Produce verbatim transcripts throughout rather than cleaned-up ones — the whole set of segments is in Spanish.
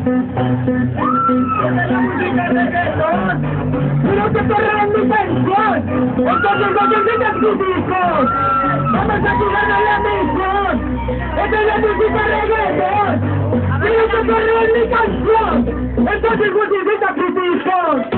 Pero que perrean mi canción. Entonces no te metas tus hijos. Vamos a jugar a la misión. Esta es la música reggaetón. Pero que perrean mi canción. Entonces justifica tus hijos.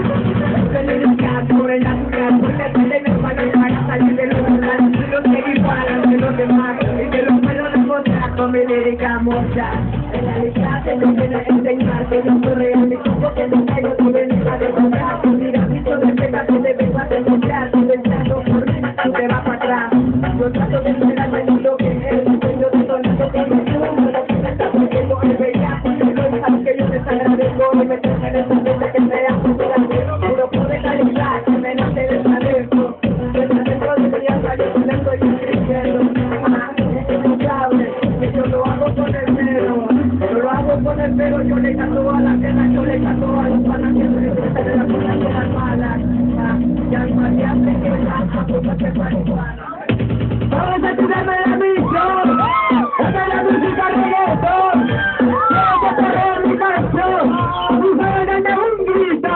Por el azúcar, porque tenemos manos para salir de los lugares y los que igualan de los demás y que los puedo demostrar con mi lírica mocha. En la lista te lo quiero enseñar que yo soy real, mi cuerpo que no tengo, tú vienes a demostrar. Tu miramiento de pega, tú te vengo a demostrar. Tú pensando por mí, tú te vas para atrás. Yo trato de esperar en lo que es, yo te sonando con mi mundo, lo que me está poniendo es bella. No sabes que yo te agradezco y me traje en esta mente que sea tu vida. Puro poder calidad, que me nace de talento. Desde dentro de mi alma yo te estoy escribiendo. Ah, tú sabes que yo lo hago con el mero. Yo lo hago con el mero, yo le canto a la cena, yo le canto a los panas que me gustan de las cosas con las malas. Ah, ya hay variables que lanzan, porque se marihuana. Vamos a tirarme la misión. Esta es la música reggaetón. Quiero que perrean mi canción. Y suenan de un grito.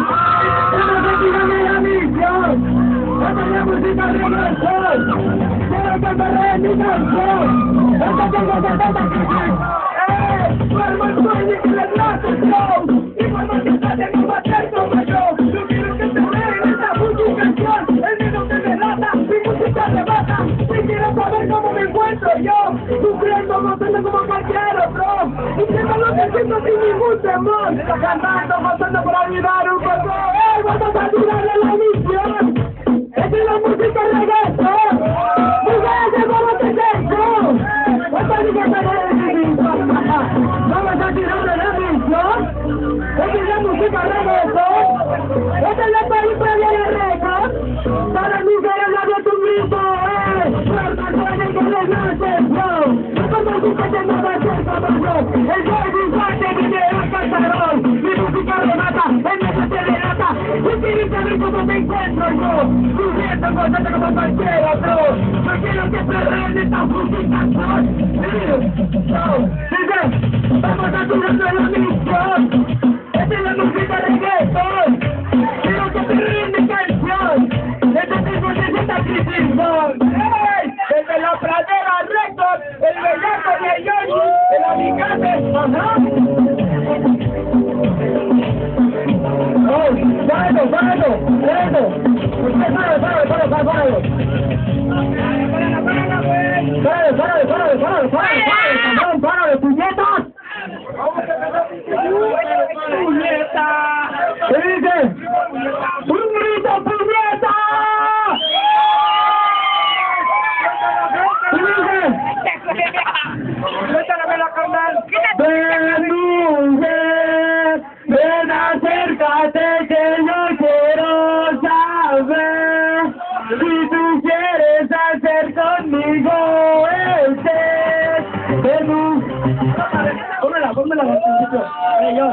Vamos a tirarme la misión. Esta es la música reggaetón. Quiero que perrean mi canción. Esta es la música ¡eh! ¡Duermo el sueño y que les late el flow! Y cuando te sale no va a ser como yo. Yo quiero que te vean esta música canción. El miedo te delata, mi música arrebata. Y quiero saber cómo me encuentro yo. Sufriendo, gozando como cualquier otro. Y siento lo que siento sin ningún temor. Cantando, gozando por olvidar un poco. ¡Eh! ¡Vamos a tirarle la misión! ¡Esta es la música reggaetón! ¡Mujeres, vamos a sexo! ¡Esta es la música reggaetón! Vamos a tirarle la misión. Esta es la música reggaetón. Esta es la película de la récord. Para mujeres la de tu grito, eh. Fuerza, sueño que les nace el flow. Como si fuese no va a ser como yo. El baby fuerte viene a Casarón. Mi música remata, el medio te delata. Y quieres saber cómo me encuentro yo. Sufriendo, gozando como cualquier otro. Yo quiero que perreen esta música canción. No, dice, vamos a tirarle la misión. Esta es la música reggaetón. Quiero que perreen mi canción. Este tipo necesita crisis. ¡Ey! Desde la pradera récord, el bellaco de Yoshi, el alicate, ajá. ¡Oh! ¡Páralo, páralo! ¡Páralo! ¡Usted páralo, páralo, páralo, páralo! ¡Páralo, páralo, páralo, páralo, páralo, páralo, páralo, puñetas! ¡Puñeta! ¿Qué dice? ¡Un grito, puñeta! Ven, mujer, ven, acércate que yo quiero saber si tú quieres hacer conmigo este. Ven, pónmela, pónmela, yo, yo,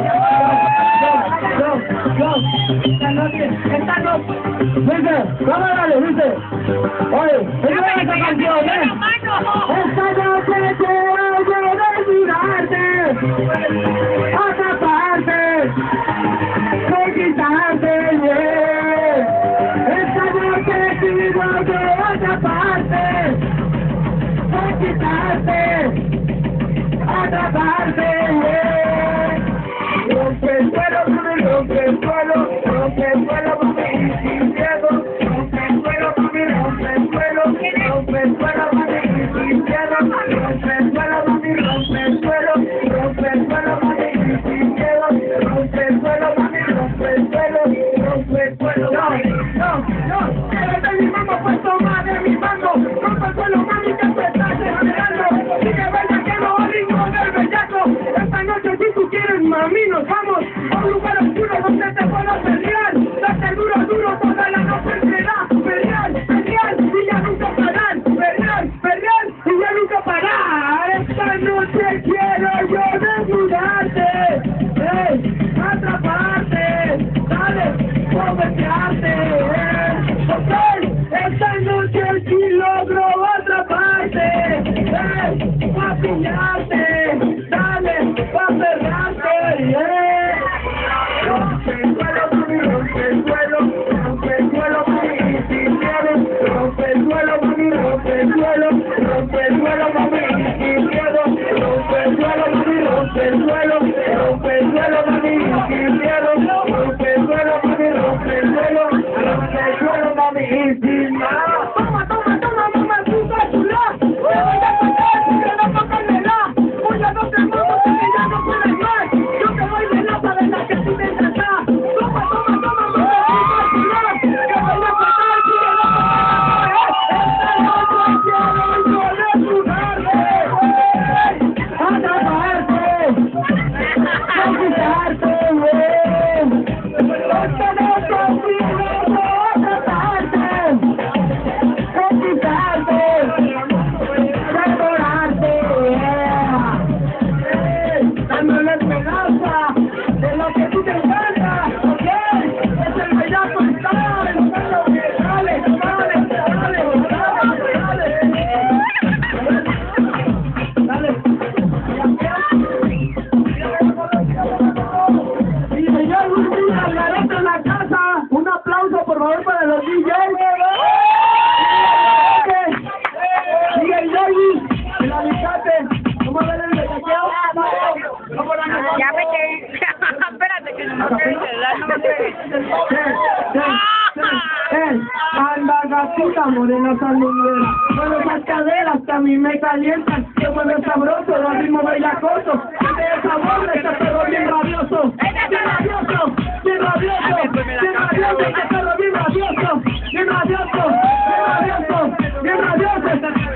yo, yo, yo, esta noche, esta noche, dice, vamos a darle, dice, oye, esta esta canción, ¿eh? Esta noche quiero yo desnudarte, atraparte, conquistarte, yeah. Esta noche quiero yo atraparte, conquistarte, atraparte, yeah. Rompe el suelo, mami, rompe el suelo, rompe el suelo, mami, sin miedo. Rompe el suelo, mami, rompe el suelo, rompe el suelo, mami, sin miedo. Rompe el suelo, mami, rompe el suelo, rompe el suelo, mami, sin miedo. Rompe el suelo, mami, rompe el suelo, rompe el suelo. No, no, no, eres de mi mamá, pues toma de mi mano. Rompe el suelo, mami, que te estás esperando. Y que vaya que no ritmo del bellaco. Esta noche si tú quieres, mami, nos vamos a un lugar oscuro donde te puedo pelear. Date duro, duro, toda la noche será. Pelear, pelear, y ya nunca parar. Pelear, pelear, y ya nunca parar. Esta noche quiero yo desnudarte. Hey, atraparte. Dale, cometearte. Eh. Ok, esta noche sí logro atraparte. Hey, a pillarte. Dale, pa' perrarte. rompe el suelo, rompe el suelo, mami, sin miedo, rompe el suelo, mami, rompe el suelo, rompe el suelo, mami, y sin nada. Toma, toma, toma, mamacita chula, te voy a contar, que no toca el reloj, muchas no te vamos, que ya no puedes más, yo te voy de la para la que tú me encantás. Toma, toma, toma, mamacita chula, te voy a contar, que no morena saludera, con esas caderas que a mí me calientan, yo mueve sabroso, lo ritmo bailacoso, de esa voz, ese perro bien rabioso, bien rabioso, bien rabioso, bien rabioso, ese perro bien rabioso, bien rabioso, bien rabioso, bien rabioso.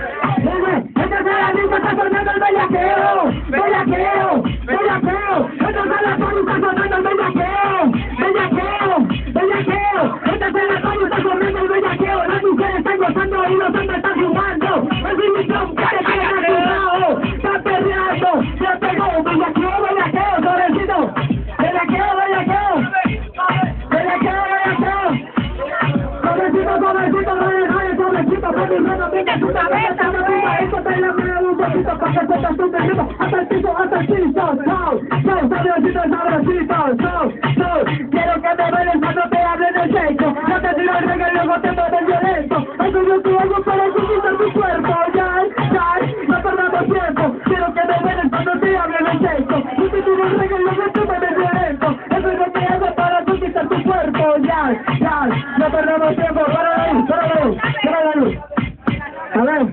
Esta es la lista, está sonando el bellaqueo, bellaqueo, bellaqueo, esta es la zona, está sonando el bellaqueo, bellaqueo, bellaqueo, esta es la zona, está sonando el bellaqueo, las mujeres están gozando y los hombres están jugando, el ritmo que te queda cuidado, está perreando, se pegó, bellaqueo, bellaqueo, sobrecito, bellaqueo, bellaqueo, bellaqueo, bellaqueo, sobrecito, sobrecito, sobrecito, sobrecito, sobrecito, venga tu cabeza, esto te la mea un poquito, para que sepas tu terreno, hasta el piso, hasta el piso, so, so, sabrosito, sabrosito, so, so, quiero que me bailes cuando te hablen de seco, no te tiro el reggae, luego te mueves violento, algo yo te hago para conquistar tu cuerpo, ya, ya, no perdamos tiempo, quiero que me bailes cuando te hablen de seco, no te tiro el reggae, luego te mueves violento, eso es lo que hago para conquistar tu cuerpo, ya, ya, no perdamos tiempo, para la luz, para la luz, para la luz, a ver.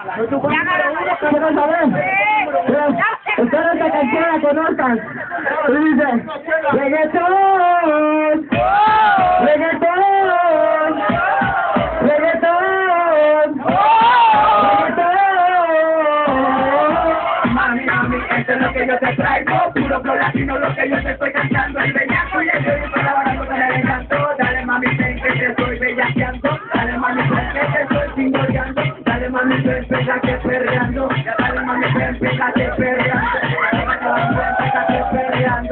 Quiero saber, ustedes esta canción la conozcan, y dice, reggaetón, reggaetón, reggaetón, reggaetón. Mami, mami, esto es lo que yo te traigo, puro flow latino lo que yo te estoy cantando, el bellaco y el yo estoy trabajando con el encanto, dale mami, ven que te estoy bellaqueando, dale mami, ven que te estoy chingoleando. Dale mami, ven, pégate perreando. Dale mami, ven, pégate perreando. Pégate perreando.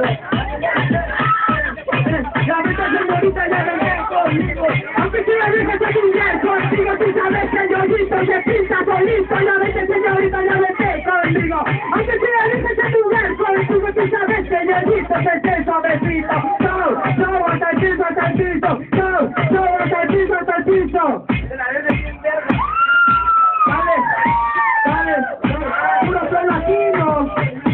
La meta señorita ya ven conmigo. Aunque si la dejas de jugar contigo, tú sabes que yo listo, se pinta solito. La meta señorita ya ven conmigo. Aunque si la dejas de jugar contigo, tú sabes que yo listo, se esté suavecito. So, so, hasta el piso, hasta el piso. So, so, hasta el piso, hasta el piso. Dale, dale, puro son latinos.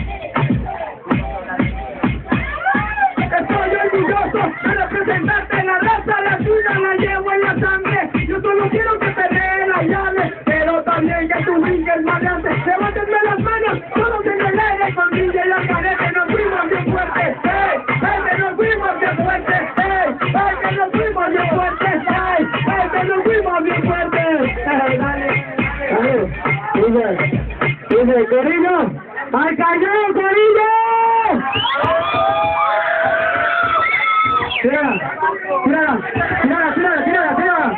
Estoy orgulloso de representarte, la raza latina la llevo en la sangre. Yo solo quiero que te den la llave, pero también que tu ringue el maleante. Levántenme las manos, todos en el aire con ringue en la pared, que nos fuimos bien fuerte. ¡Ey! ¡Ey, que nos fuimos bien fuerte! ¡Ey! ¡Ey, que nos fuimos bien fuerte! ¡Ey! ¡Ey, que nos fuimos bien fuerte! ¡Ey, dale! Dice, dice, Corillo, ¡al cañón, Corillo! Tírala, tírala, tírala, tírala, tírala, tírala.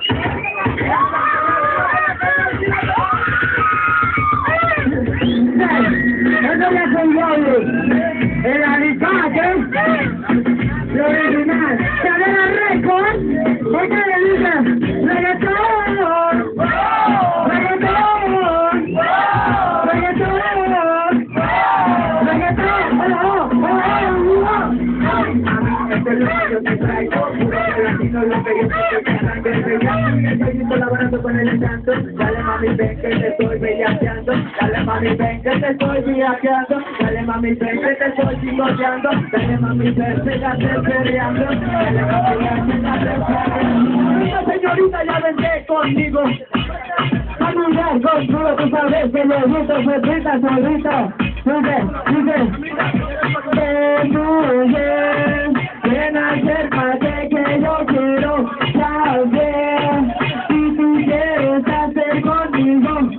Eso ya soy yo, el alicate, lo original, cadena récord, porque le dice, reggaetón, reggaetón, reggaetón, reggaetón, oh, oh, oh, oh. Este es lo que yo te traigo, puro latino, lo que yo te estoy cantando, el bellaco, estoy colaborando con el encanto, dale mami, ven que te estoy bellaqueando, dale mami. mami, ven que te estoy viajeando. Dale, mami, ven que te estoy chicoteando. Dale, mami, ven que te estoy peleando. Dale, mami, ven que te estoy peleando. Señorita, ya vente conmigo. Caminar contigo, tú sabes que me gusta, solita, solita. Dice, dice, que tú ven a acércate que yo quiero saber si tú quieres hacer conmigo.